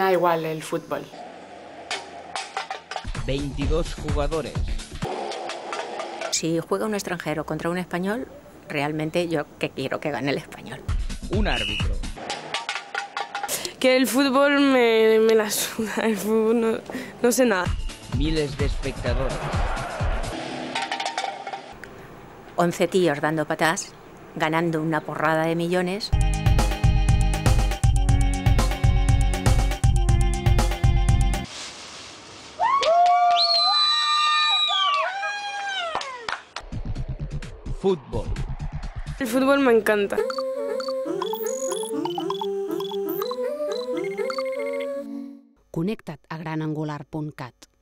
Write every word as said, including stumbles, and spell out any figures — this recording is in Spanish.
da igual el fútbol. veintidós jugadores. Si juega un extranjero contra un español, realmente yo que quiero que gane el español. Un árbitro. Que el fútbol me, me la suda, el fútbol no, no sé nada. Miles de espectadores. once tíos dando patas, ganando una porrada de millones. Futbol. El fútbol me encanta. Connecta't a granangular punt cat.